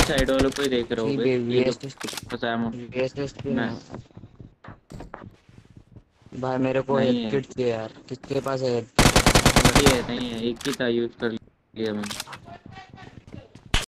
Side वालों को ही देख रहा हूँ ठीक बे, है ये लो वीएसएस बताया मैं। वीएसएस की मैं ना भाई मेरे को नहीं हेल्प है, किट चाहिए यार किसके पास है हेल्प किट? नहीं है, नहीं है, एक ही था यूज कर लिया मैंने।